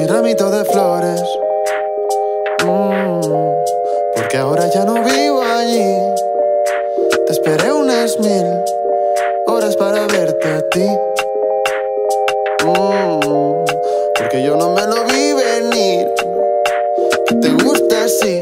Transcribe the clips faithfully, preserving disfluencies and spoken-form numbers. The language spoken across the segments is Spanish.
ramito de flores. Mm, porque ahora ya no vivo allí. Te esperé unas mil horas para verte a ti. Mm, porque yo no me lo vi venir. Que te gusta así.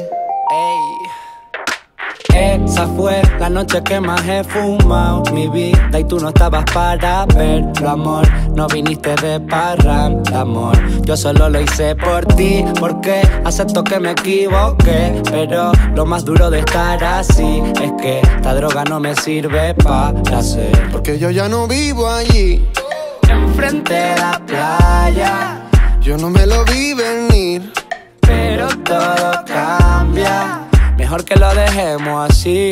Esa fue la noche que más he fumado mi vida y tú no estabas para verlo, amor. No viniste de parranda, amor. Yo solo lo hice por ti, porque acepto que me equivoqué. Pero lo más duro de estar así es que esta droga no me sirve para hacer. Porque yo ya no vivo allí, enfrente de la playa. Yo no me lo vi venir, pero todo cambia. Mejor que lo dejemos así.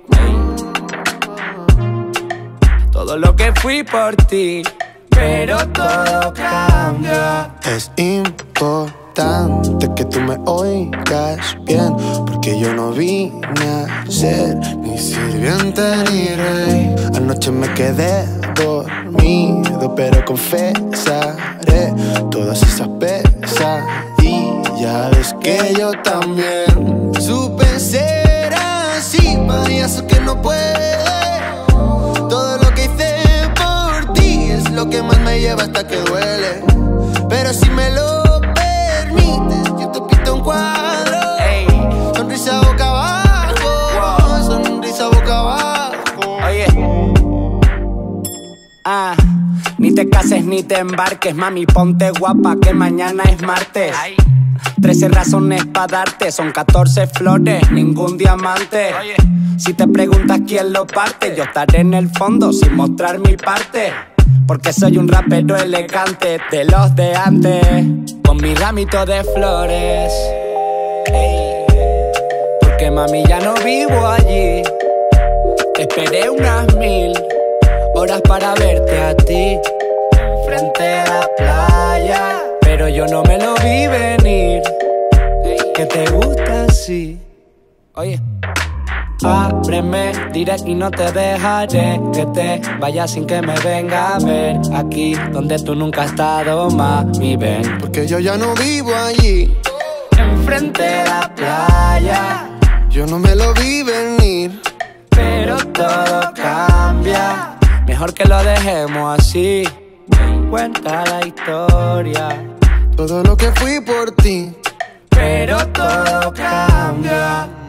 Todo lo que fui por ti, pero todo cambia. Es importante que tú me oigas bien, porque yo no vine a ser ni sirviente ni rey. Anoche me quedé dormido, pero confesaré todas esas pesadillas. Ves que yo también supe ser así, payaso que no puede. Todo lo que hice por ti es lo que más me lleva hasta que duele. Pero si me lo permites, yo te pinto un cuadro. Ey. Sonrisa boca abajo, wow. Sonrisa boca abajo. Oye, ah, ni te cases ni te embarques, mami, ponte guapa que mañana es martes. Ay. Trece razones para darte, son catorce flores, ningún diamante. Oye. Si te preguntas quién lo parte, yo estaré en el fondo sin mostrar mi parte. Porque soy un rapero elegante de los de antes, con mi ramito de flores. Ey. Porque mami ya no vivo allí. Te esperé unas mil horas para verte a ti, frente a la playa. Pero yo no me lo vi venir, que te gusta así. Oye, ábreme, diré y no te dejaré que te vayas sin que me venga a ver. Aquí donde tú nunca has estado, mami, ven. Porque yo ya no vivo allí, enfrente de la playa. Yo no me lo vi venir, pero todo cambia. Mejor que lo dejemos así. Cuenta la historia. Todo lo que fui por ti, pero todo cambia.